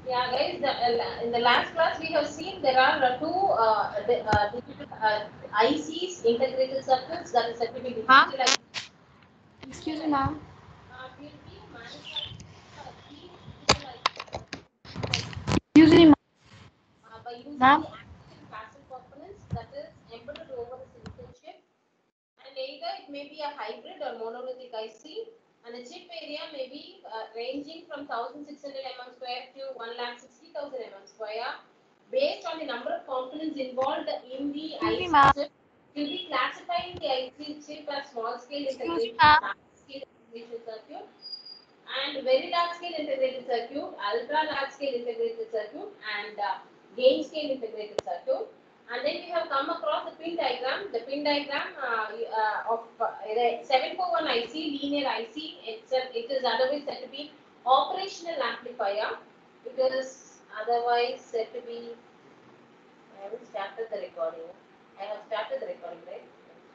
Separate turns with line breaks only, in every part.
Yeah, guys, in the last class we have seen there are two digital ICs, integrated circuits, that is said to be
Ma'am,
digital
excuse
digital
me,
IC.
ma'am.
Will be manufactured three digital
Excuse me,
by using
ma'am.
the active and passive components that is embedded over a silicon chip, and either it may be a hybrid or monolithic IC, and the chip area may be ranging from 1600 mm square to 1,60,000 mm square. Based on the number of components involved in the
Excuse me,
IC
ma'am.
chip, will be classifying the IC chip as small scale
Excuse me,
integration,
ma'am.
large scale integration circuit, and very large scale integrated circuit, ultra large scale integrated circuit, and gain scale integrated circuit. And then we have come across the pin diagram. The pin diagram of the 741 IC, linear IC, it is otherwise said to be operational amplifier. It is otherwise said to be, I haven't started the recording. I have started the recording, right?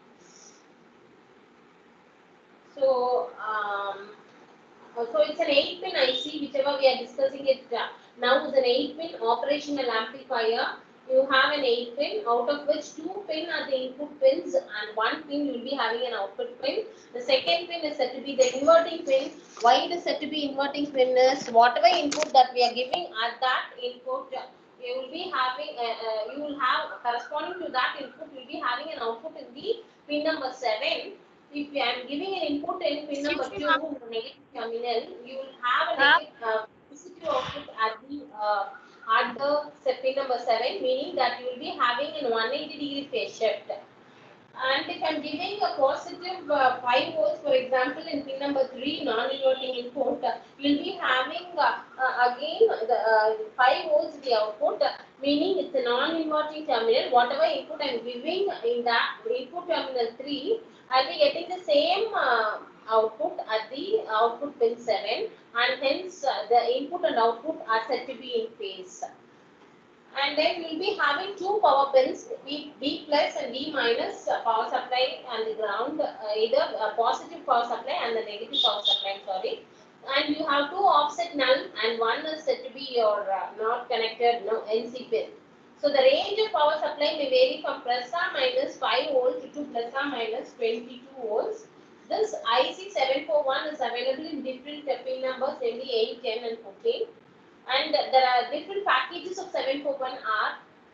So, so it's an 8-pin IC, whichever we are discussing it now is an 8-pin operational amplifier. You have an 8-pin, out of which 2 pin are the input pins and 1 pin you will be having an output pin. The second pin is said to be the inverting pin. Why it is said to be inverting pin is whatever input that we are giving at that input, you will be having, you will have corresponding to that input, you will be having an output in the pin number 7. If I am giving an input in pin number
Excuse me,
2,
ma'am.
negative terminal, you will have a
Ma'am.
negative positive output at the pin number 7, meaning that you will be having a 180-degree phase shift. And if I'm giving a positive 5 volts, for example, in pin number 3, non-inverting input, you'll be having again the 5 volts the output, meaning it's a non-inverting terminal. Whatever input I'm giving in that input terminal 3, I'll be getting the same output at the output pin 7, and hence the input and output are said to be in phase. And then we'll be having two power pins, D plus and D minus power supply and the ground, either a positive power supply and the negative power supply, sorry. And you have two offset null, and one is said to be your not connected no NC pin. So the range of power supply may vary from plus or minus 5 volts to plus or minus 22 volts. This IC741 is available in different pin numbers, namely 8, 10 and 14. And there are different packages of 741 are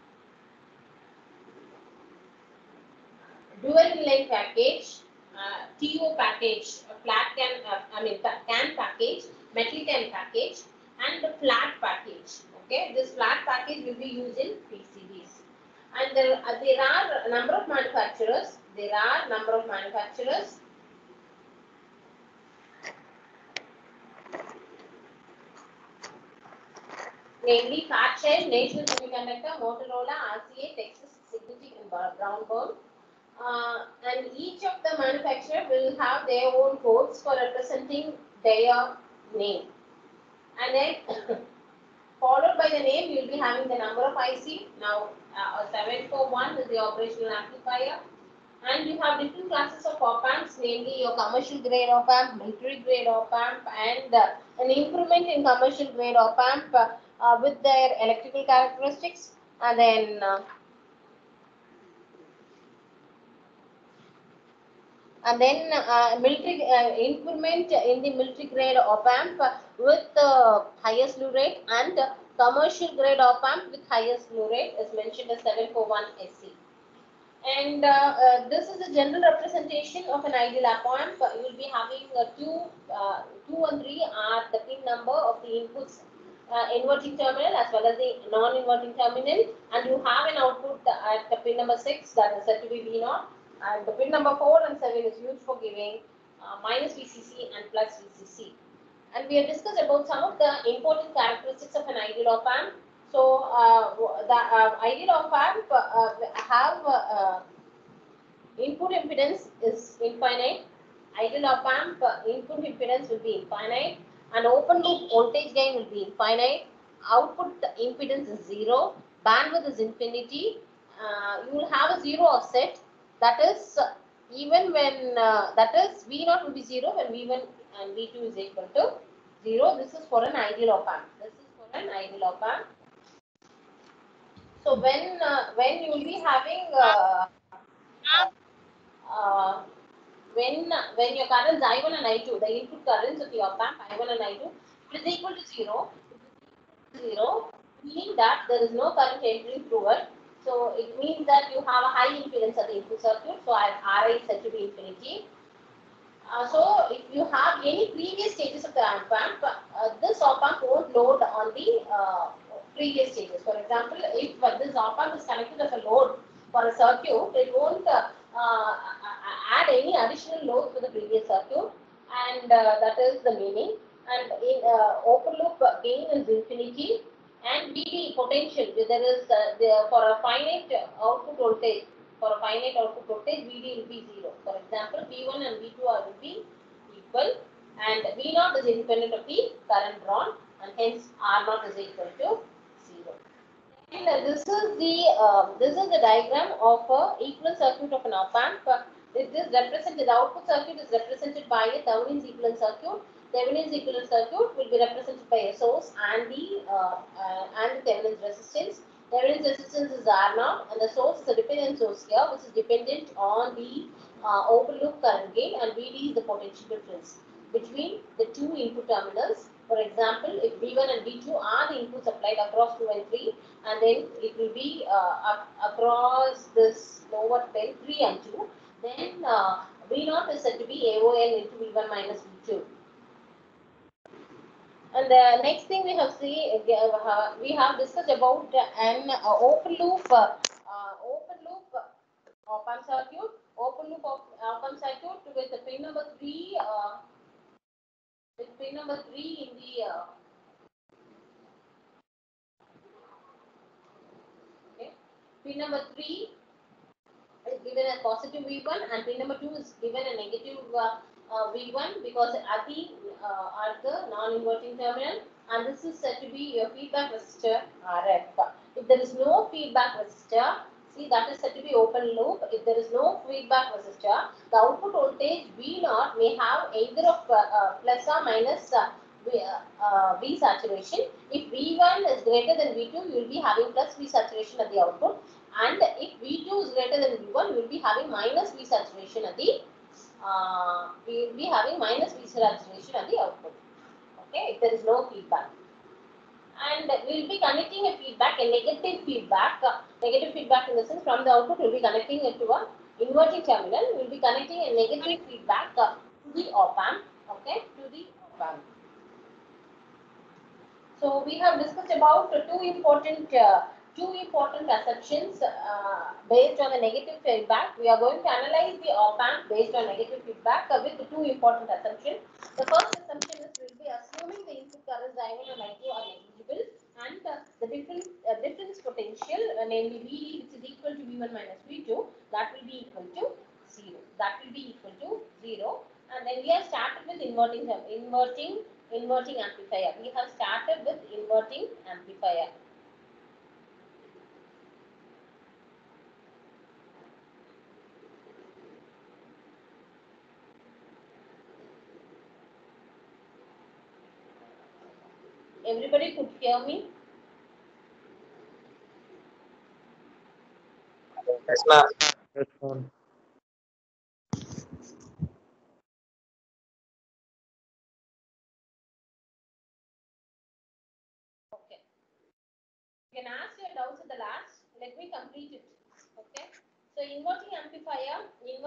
dual inline package, TO package, flat can, can package, metal can package, and the flat package. Okay, this flat package will be used in PCBs. And there are a number of manufacturers. There are number of manufacturers. Namely Fairchild, National Semiconductor, Motorola, RCA, Texas, Signature, and Brownbone. And each of the manufacturer will have their own codes for representing their name. And then followed by the name, you will be having the number of IC. Now, 741 is the operational amplifier. And you have different classes of op amps, namely your commercial grade op amp, military grade op amp, and an improvement in commercial grade op amp with their electrical characteristics. And then military improvement in the military grade op amp with higher slew rate, and commercial grade op amp with higher slew rate is mentioned as 741 SC. And this is a general representation of an ideal op amp. You will be having two and three are the pin number of the inputs, inverting terminal as well as the non-inverting terminal, and you have an output at the pin number 6 that is said to be V0, and the pin number 4 and 7 is used for giving minus VCC and plus VCC. And we have discussed about some of the important characteristics of an ideal op amp. So the ideal op amp have input impedance is infinite. Ideal op amp input impedance will be infinite, and open loop voltage gain will be infinite. Output impedance is zero. Bandwidth is infinity. You will have a zero offset. That is even when that is V0 will be zero when V1 and V2 is equal to 0. This is for an ideal op amp. an ideal op amp. So when you will be having when your currents I1 and I2, the input currents of the op amp I1 and I2 is equal to 0, meaning that there is no current entering through it. So it means that you have a high impedance at the input circuit. So Ri is said to be infinity. So if you have any previous stages of the op amp, this op amp won't load on the previous stages. For example, if this op amp is connected as a load for a circuit, it won't add any additional load to the previous circuit, and that is the meaning. And in open loop gain is infinity, and VD potential, there is for a finite output voltage. For a finite output voltage, VD will be 0. For example, V1 and V2 will be equal, and V0 is independent of the current drawn, and hence R0 is equal to 0. And this is the diagram of a equivalent circuit of an op amp. This is represented. The output circuit is represented by a Thevenin's equivalent circuit. Thevenin's equivalent circuit will be represented by a source and the Thevenin's resistance. Thevenin's resistance is R0, and the source is a dependent source here, which is dependent on the open loop current gain, and VD is the potential difference between the two input terminals. For example, if V1 and V2 are the inputs applied across 2 and 3, and then it will be across this lower 10, 3 and 2, then V0 is said to be AOL into V1 minus V2. And the next thing we have discussed about an open loop op amp circuit. Open loop op amp circuit with the pin number 3 with pin number 3 in the pin number 3 is given as positive V1, and pin number 2 is given a negative V1 because at the non-inverting terminal, and this is said to be your feedback resistor RF. If there is no feedback resistor, see, that is said to be open loop. If there is no feedback resistor, the output voltage V0 may have either of plus or minus V saturation. If V1 is greater than V2, you will be having plus V saturation at the output, and if V2 is greater than V1, you will be having minus V saturation at the we will be having minus V saturation at the output. Okay, if there is no feedback. And we will be connecting a feedback, a negative feedback in the sense from the output we will be connecting it to a inverting terminal. We will be connecting a negative feedback to the op amp, okay, to the op amp. So we have discussed about two important assumptions based on the negative feedback. We are going to analyze the op amp based on negative feedback with two important assumptions. The first assumption is we will be assuming the input currents I1 and I2 are negligible, and the difference potential, namely VD, which is equal to V1 minus V2, that will be equal to 0. That will be equal to 0. And then we have started with inverting amplifier. We have started with inverting amplifier. Everybody could hear me?
Yes, ma'am. Yes, ma'am.
Okay. You can ask your doubts at the last. Let me complete it. Okay. So inverting amplifier,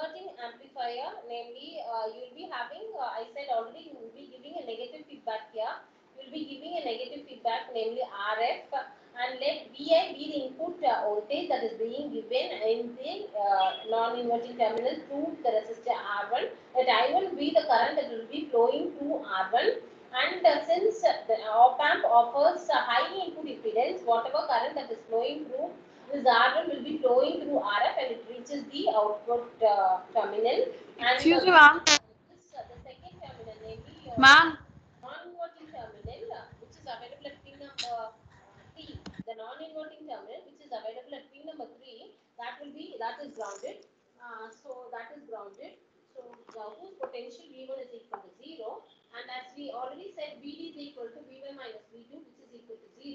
namely you will be having, I said already, you will be giving a negative feedback here. You will be giving a negative feedback, namely RF, and let Vi be the input voltage that is being given in the non-inverting terminal to the resistor R1. Let I1 be the current that will be flowing through R1. And since the op amp offers a high input impedance, whatever current that is flowing through this R1 will be flowing through RF, and it reaches the output terminal.
Excuse me, ma'am.
The second terminal, namely your
Ma'am.
non-inverting terminal, which is available at pin number 3. The non-inverting terminal, which is available at pin number 3, that is grounded. So that is grounded. So whose potential V1 is equal to 0, and as we already said, VD is equal to V1 minus V2, which is equal to 0.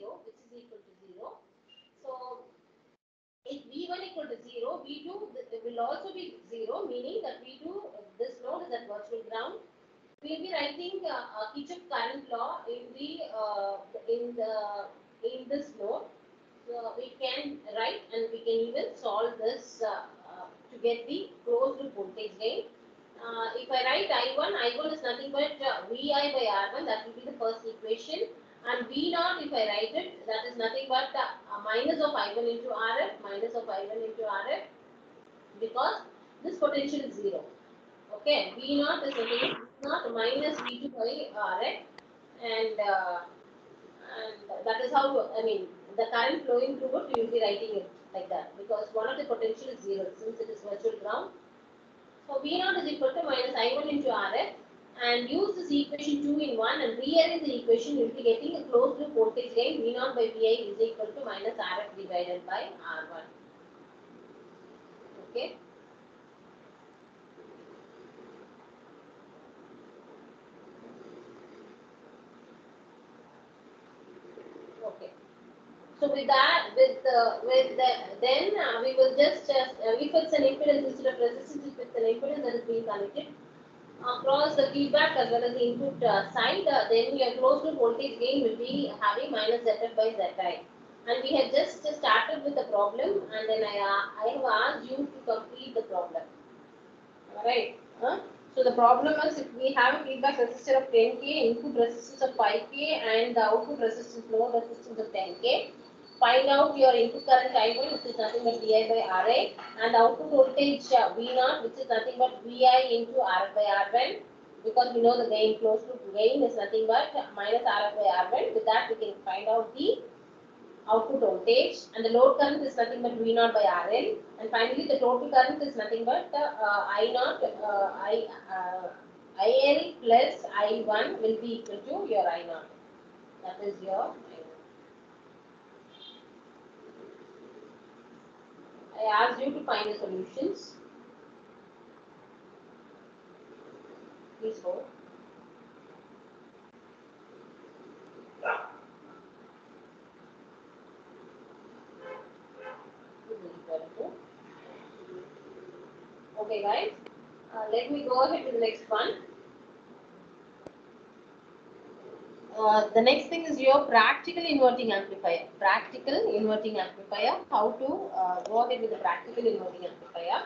will also be 0, meaning that V2, this node is at virtual ground. We will be writing Kirchhoff current law in this node. So we can write and we can even solve this to get the closed loop voltage gain. If I write I1 is nothing but VI by R1, that will be the first equation. And V0, if I write it, that is nothing but minus of I1 into RF, minus of I1 into RF, because this potential is 0. Okay, V0 is nothing but V0 minus V2 by RF, and that is how, I mean, the current flowing through it, you will be writing it like that, because one of the potential is 0 since it is virtual ground. So V0 is equal to minus I1 into RF, and use this equation 2 in 1 and rearrange the equation, you will be getting a closed loop voltage gain V0 by Vi is equal to minus RF divided by R1. Okay. Okay. So with that, then we will just if it's an impedance instead of resistance, if it's an impedance that is being connected across the feedback as well as the input side, then your closed loop voltage gain will be having minus Zf by Zi. And we have just started with the problem, and then I have asked you to complete the problem. Alright. So the problem is, if we have a feedback resistor of 10K, input resistance of 5K, and the output resistance, load resistance of 10K. Find out your input current I1, which is nothing but Vi by Ra, and the output voltage V0, which is nothing but Vi into Rf by R1, because we know the gain, closed loop gain is nothing but minus Rf by R1. With that, we can find out the output voltage, and the load current is nothing but V0 by RL, and finally the total current is nothing but IL plus I1 will be equal to your I0. That is your I0. I asked you to find the solutions. Please hold. Okay, guys. Let me go ahead to the next one. The next thing is your practical inverting amplifier. Practical inverting amplifier. How to go ahead with the practical inverting amplifier.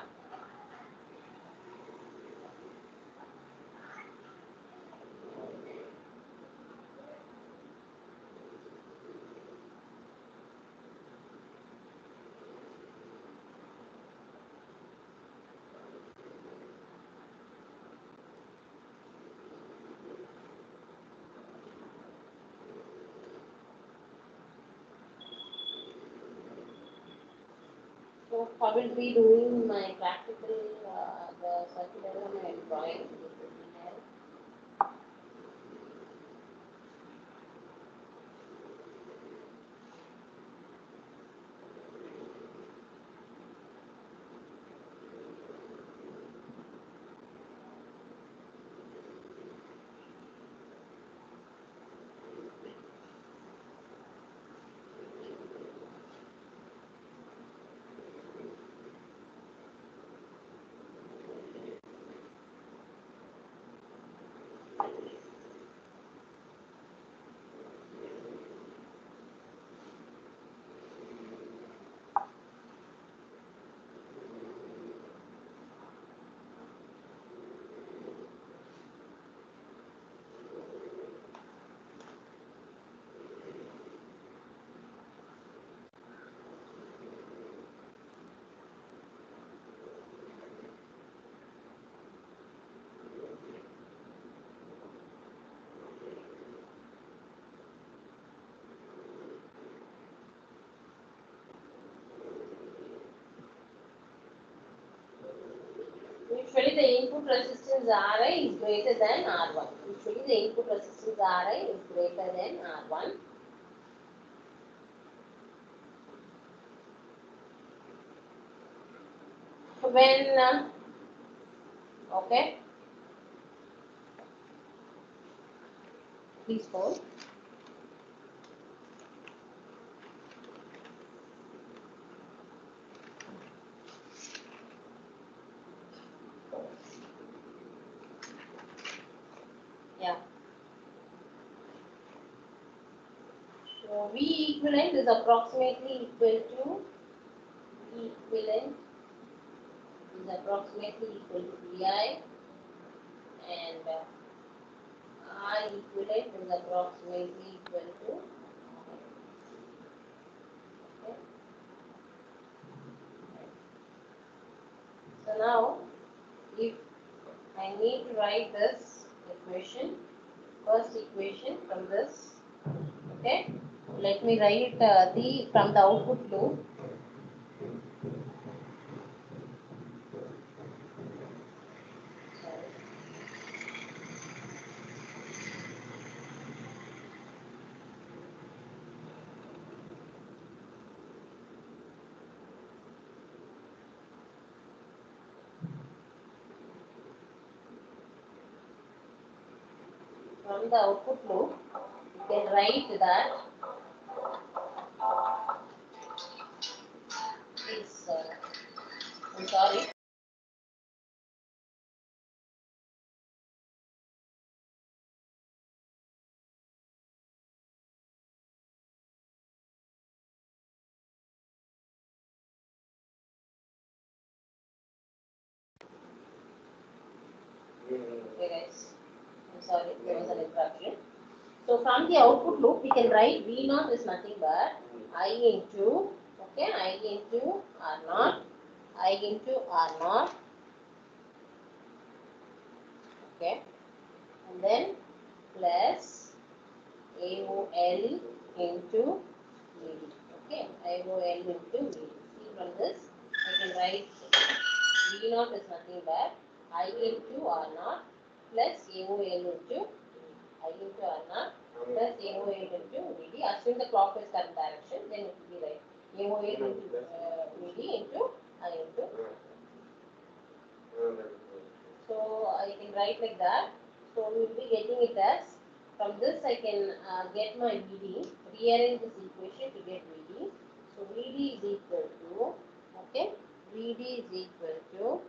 So I will be doing my practical, the circuit diagram and drawing. Usually the input resistance Ri is greater than R1. Usually the input resistance Ri is greater than R1. When, okay, please hold. So V equivalent is approximately equal to VI, and R equivalent is approximately equal to, okay. So now if I need to write this equation, first equation from this, okay, let me write the from the output loop. From the output loop, you can write that is, I'm sorry. Okay guys, I'm sorry, there was an interruption. So from the output loop, we can write V naught is nothing but I into, okay, I into R naught, I into R naught, okay, and then plus AOL into VD, okay, AOL into VD. See from this, I can write V naught is nothing but I into R naught plus AOL into I into R naught plus AOL into VD. Assume the clock is current direction, then it will be right. AOL into VD into I into. So I can write like that. So we will be getting it as, from this I can get my VD, rearrange this equation to get VD. So VD is equal to, okay, VD is equal to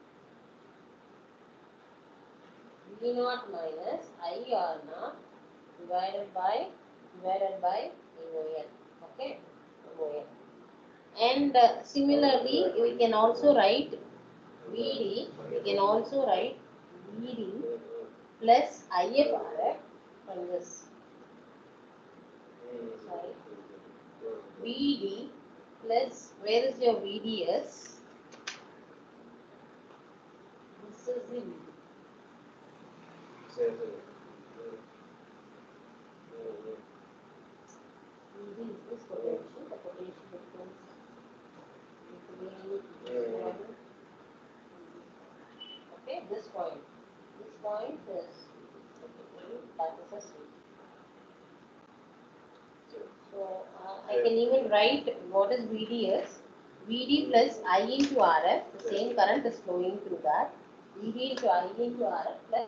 V naught minus IR naught divided by AOL, okay, AOL. And similarly, we can also write VD, we can also write VD plus IFRF from this, sorry, VD plus, where is your VDS? This is the VD. VD is this potential, the potential difference between this one, okay, this point is, that is a switch. So I can even write what is VDS. VD plus I into RF, the same current is flowing through that. VD into I into RF plus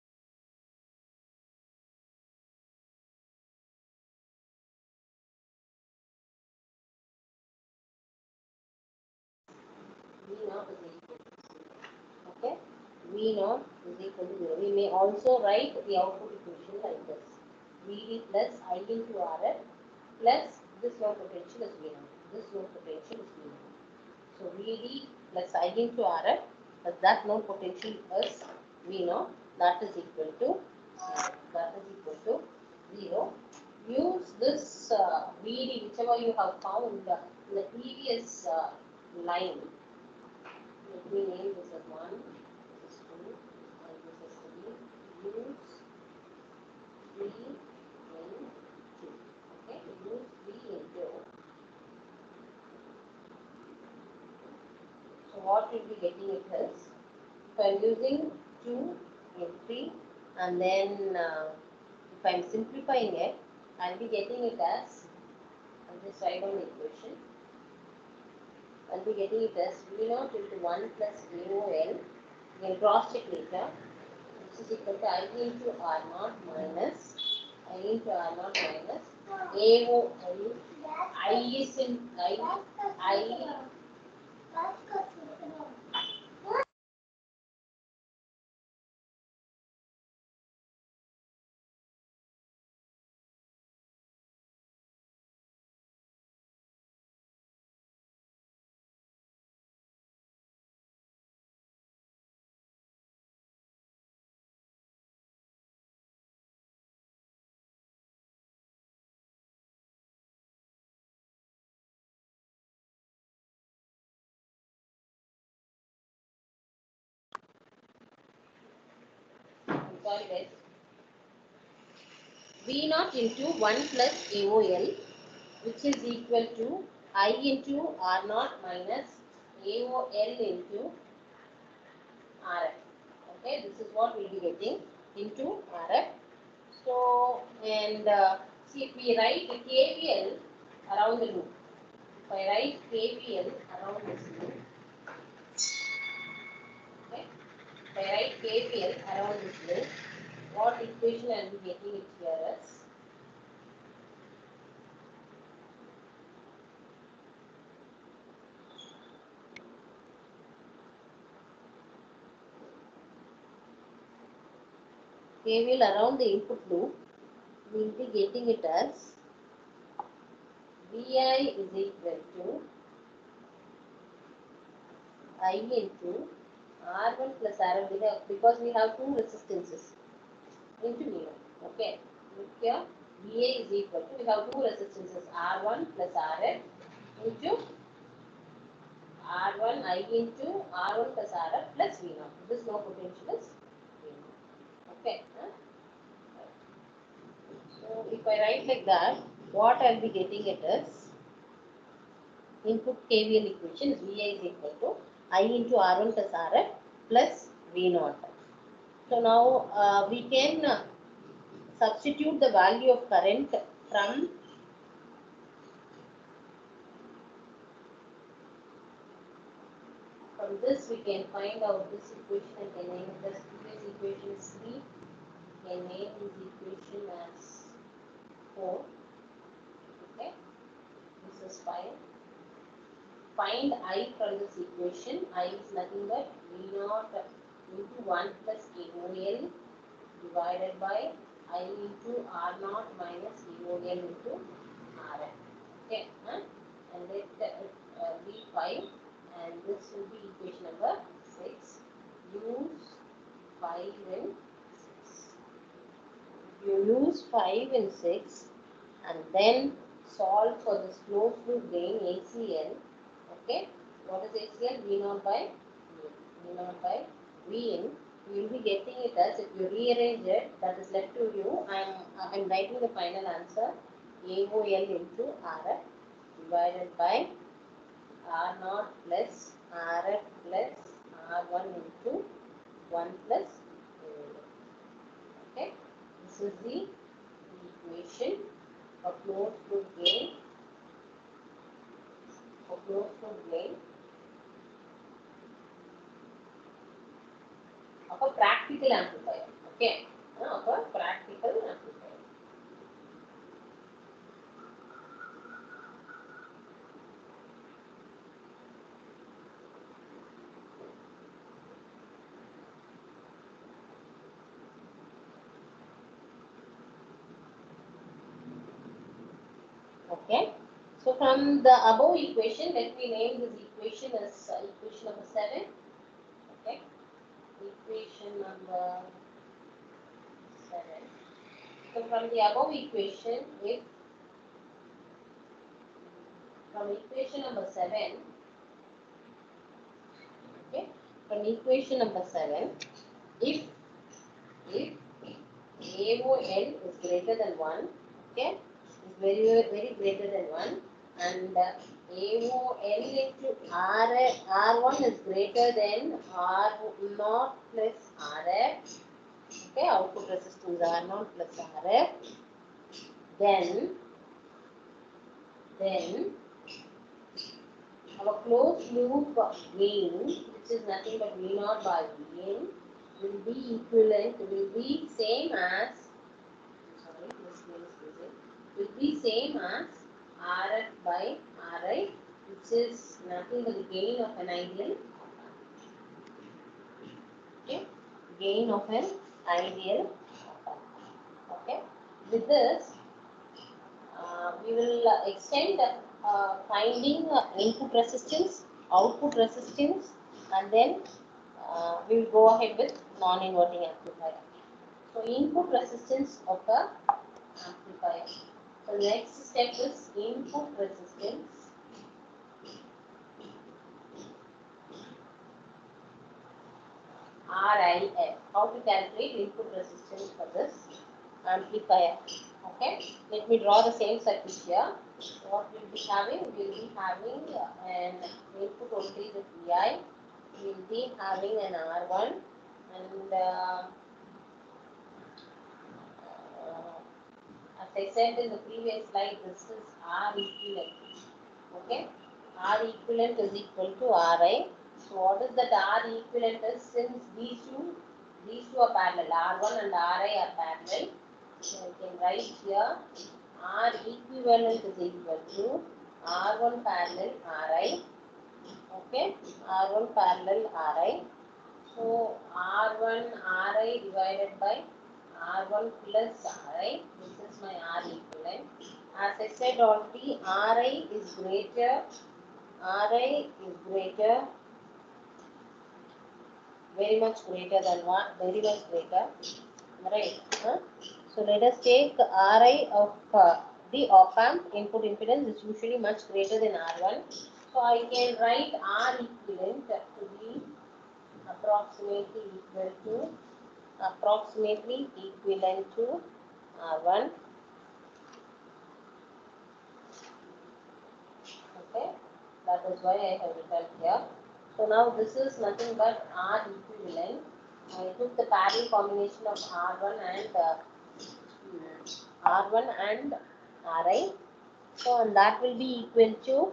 V naught is equal to 0. Okay? V naught is equal to 0. We may also write the output equation like this. VD plus I into RF plus this low potential is V naught. This low potential is V naught. So VD plus I into RF, but that low potential is V naught, that is equal to 0. That is equal to 0. Use this VD, whichever you have found in the previous line. Let me name this as 1, this is 2, and this is 3. Use 3 in 2. Okay, use 3 in 2. So what we'll be getting it is, if I am using 2 in 3, and then if I am simplifying it, I will be getting it as, I'll just write down the equation. I'll be getting it as V naught into 1 plus AOL. You can cross check later. This is equal to I into R naught minus I into R naught minus AOL. I is in I sorry guys, V naught into 1 plus AOL, which is equal to I into R naught minus AOL into RF. Okay, this is what we'll be getting into RF. So, and see, if we write the KVL around the loop, if I write KVL around this loop, okay, if I write KVL around this loop, what equation I will be getting it here as KVL around the input loop, we will be getting it as VI is equal to I into R1 plus R1 because we have two resistances into V1. Okay, look here, VA is equal to, we have two resistances R1 plus RF into R1 I into R1 plus RF plus V0. This no potential is V0. Okay. So if I write like that, what I will be getting it is input KVL equation is VI is equal to I into R1 plus RF plus V0. So now we can substitute the value of current from this we can find out this equation and can name it as previous equation is 3. Can name this equation as 4. Okay, this is 5. Find I from this equation. I is nothing but V0 into 1 plus AOL divided by I into R0 minus AOL into RF. Okay, and let be 5, and this will be equation number 6. Use 5 and 6. You use 5 and 6 and then solve for this closed loop gain ACL. Okay, what is ACL? V0 by V0 by Vin. You will be getting it as, if you rearrange it, that is left to you. I am writing the final answer. AOL into RF divided by R0 plus RF plus R1 into 1 plus AOL. Okay, this is the equation of closed loop gain. Of closed loop gain of a practical amplifier. Okay, of a practical amplifier. Okay, so from the above equation, let me name this equation as equation number 7. Okay, equation number 7. So from the above equation, if from equation number 7, okay, from equation number 7, if AOL is greater than 1, okay, is very greater than 1, and AOL into R1 is greater than R0 plus RF, okay, output resistance R0 plus RF, then our closed loop gain, which is nothing but V0 by Vn, will be equivalent, will be same as, sorry, this gain is losing, will be same as RF by Ri, which is nothing but the gain of an ideal, okay, gain of an ideal, okay. With this, we will extend finding input resistance, output resistance, and then we will go ahead with non-inverting amplifier. So input resistance of the amplifier. So next step is input resistance. RIF. How to calculate input resistance for this amplifier? Okay, let me draw the same circuit here. What we'll be having? We'll be having an input voltage of Vi. We'll be having an R1 and as I said in the previous slide, this is R equivalent. Okay, R equivalent is equal to Ri. So what is that R equivalent is? Since these two are parallel, R1 and Ri are parallel, so I can write here R equivalent is equal to R1 parallel Ri. Okay, R1 parallel Ri. So R1 Ri divided by R1 plus Ri. This is my R equivalent. As I said already, Ri is greater, very much greater than what? Very much greater, right? Huh? So let us take Ri of the op-amp input impedance is usually much greater than R1. So I can write R equivalent to be approximately equivalent to R1. Okay, that is why I have written here. So now this is nothing but R equivalent. I took the parallel combination of R1 and Ri. So and that will be equal to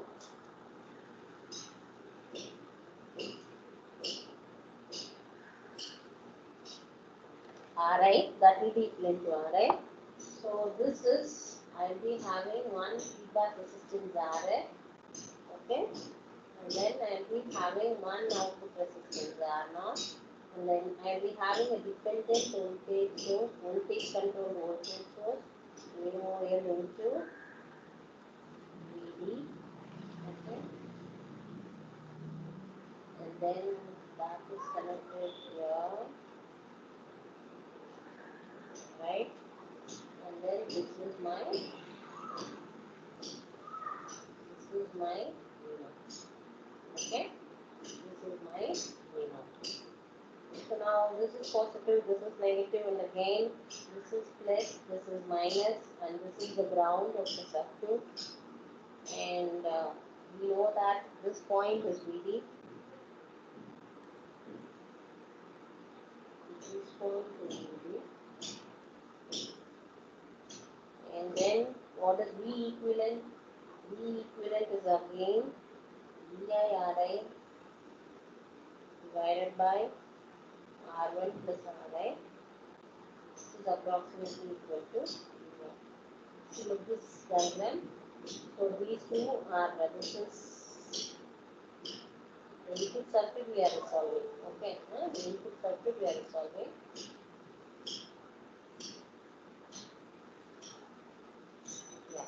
Ri. That will be equivalent to Ri. So this is, I will be having one feedback resistance Rf. Okay, and then I will be having one output resistance R0, and then I will be having a dependent voltage source, voltage controlled voltage source, VOL into VD. Okay, and then that is connected here, right? And then this is my okay, this is my V0. So now this is positive, this is negative, and again this is plus, this is minus, and this is the ground of the circuit. And we know that this point is VD. This point is VD. And then what is V equivalent? V equivalent is again VI RI divided by R1 plus Ri. This is approximately equal to V1. So look this diagram. So these two are this is the input circuit we are resolving. Okay, the input circuit we are resolving. Yeah.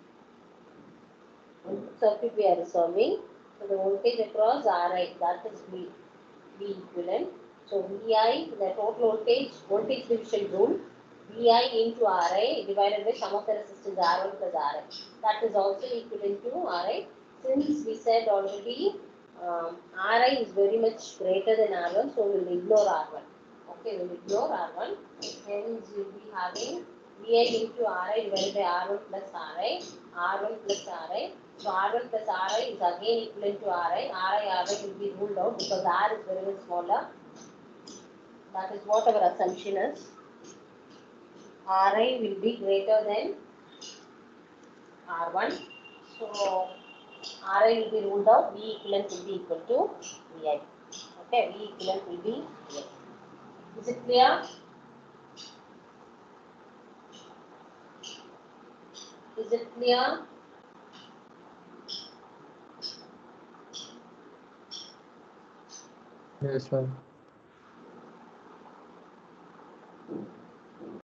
Input circuit we are resolving. So the voltage across Ri, that is V equivalent. So Vi, the total voltage division rule, Vi into Ri divided by sum of the resistance R1 plus Ri. That is also equivalent to Ri. Since we said already Ri is very much greater than R1, so we will ignore R1. Okay, we will ignore R1. Hence we will be having Vi into Ri divided by R1 plus Ri, R1 plus Ri. So R1 plus Ri is again equivalent to Ri. Ri will be ruled out because R is very much smaller. That is what our assumption is. Ri will be greater than R1. So Ri will be ruled out. V equivalent will be equal to Vi. Okay, V equivalent will be Vi. Is it clear? Is it clear?
Yes, ma'am.